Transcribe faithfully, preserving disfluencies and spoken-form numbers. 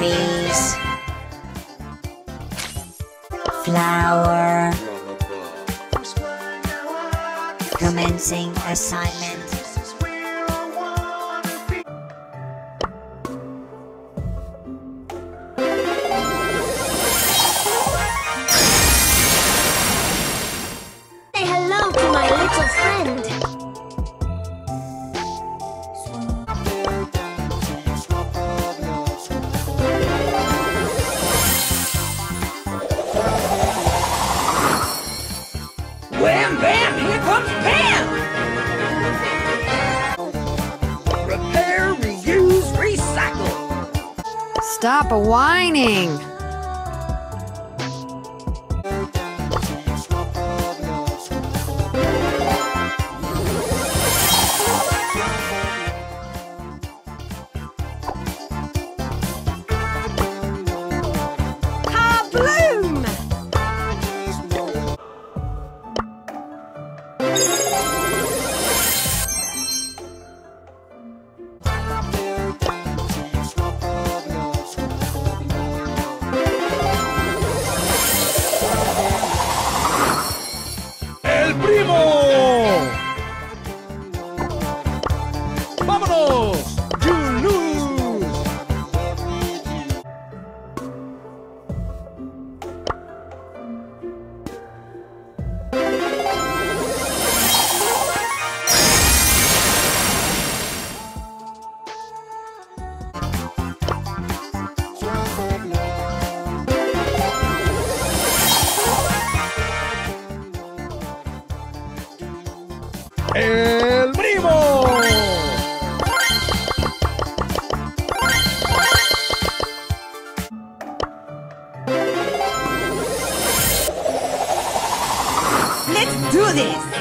trophies. Flower. Commencing assignment. Say hello to my little friend. Wham bam, here comes Pam! Repair, reuse, recycle. Stop whining! Kabloom! ¡El primo! ¡Vámonos! ¡You lose! ¡El primo! Let's do this!